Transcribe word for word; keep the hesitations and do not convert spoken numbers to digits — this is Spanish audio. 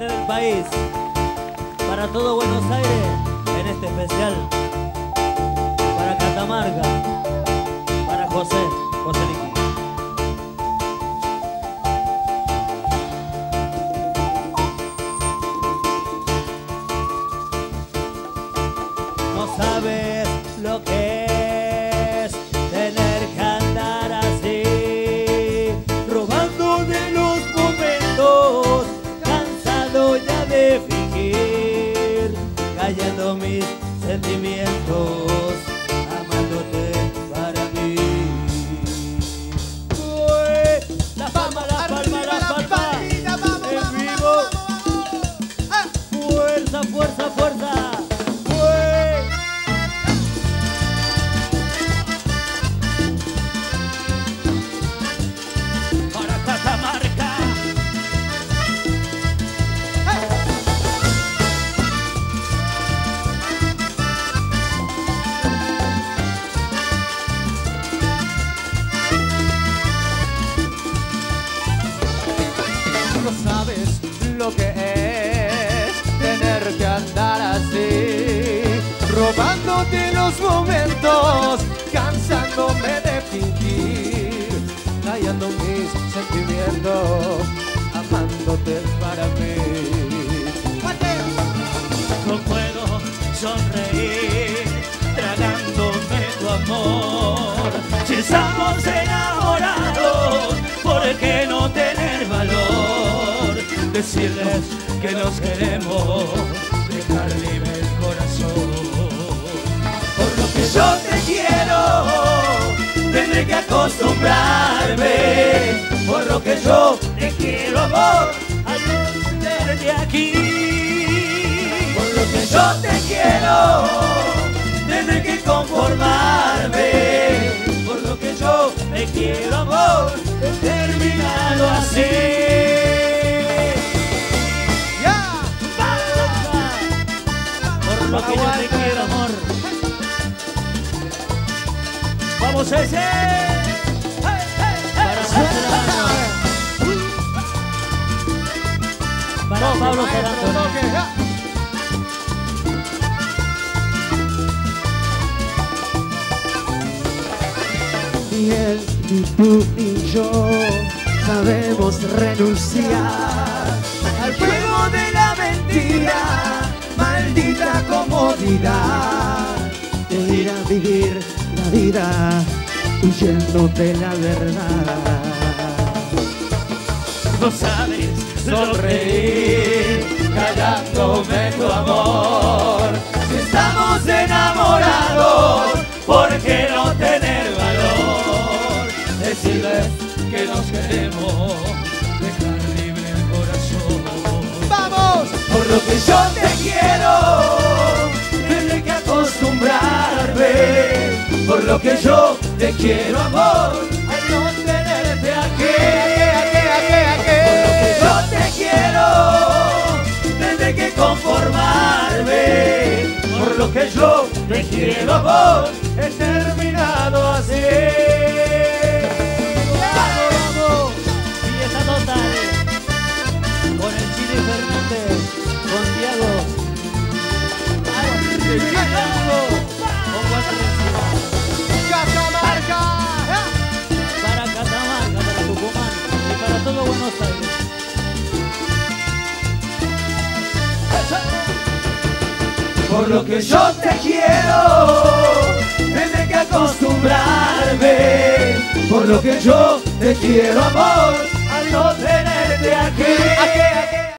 parte del país, para todo Buenos Aires, en este especial, para Catamarca, para José, José Liqui. No sabes lo que es tener que andar así, robando de los momentos, cansado ya de fingir, callando mis sentimientos, amándote para mí. Uy, la palma, la palma, la palma, en vivo. Fuerza, fuerza, fuerza. No sabes lo que es tener que andar así, robándote los momentos, cansándome de fingir, callando mis sentimientos, amándote para mí. No puedo sonreír, tragándome tu amor. Si estamos enamorados, ¿por qué no tener valor? Decirles que nos queremos, dejar libre el corazón. Por lo que yo te quiero, tendré que acostumbrarme. Por lo que yo te quiero, amor, al no tenerte aquí. Por lo que yo te quiero, tendré que conformarme. Por lo que yo te quiero, amor, he terminado así. Por lo que yo te quiero, amor. Vamos a ese. Para Serrano. Para Pablo Serrano. Ni él, ni tú, ni yo sabemos renunciar al juego de la mentira, maldita comodidad de ir a vivir la vida huyendo de la verdad. No sabes sonreír, callándome tu amor. Si estamos enamorados, ¿por qué no tener valor? Decirles que nos queremos, dejar libre el corazón. ¡Vamos! Por lo que yo te quiero, tendré que acostumbrarme. Por lo que yo te quiero, amor, al no tenerte aquí. Por lo que yo te quiero, tendré que conformarme. Por lo que yo te quiero, amor, he terminado así. ¡Vamos, vamos! Fiesta total con el Chili Fernández, con Diego, con Guatemala, ¡Catamarca! para Catamarca, para Tucumán y para todo Buenos Aires. Por lo que yo te quiero, tendré que acostumbrarme. Por lo que yo te quiero, amor, al no tenerte aquí.